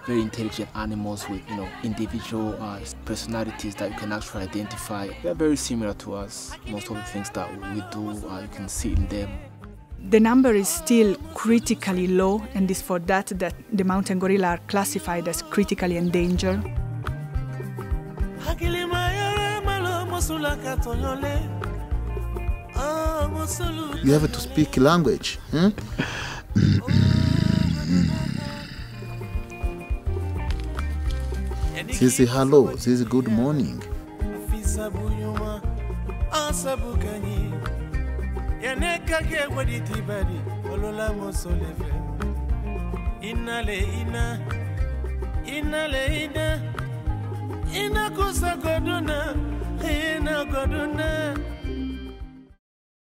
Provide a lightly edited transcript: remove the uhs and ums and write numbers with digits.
very intelligent animals with, individual personalities that you can actually identify. They are very similar to us. Most of the things that we do, you can see in them. The number is still critically low, and it's for that the mountain gorilla are classified as critically endangered. You have to speak language. This is hello, this is good morning. Ina kusa goduna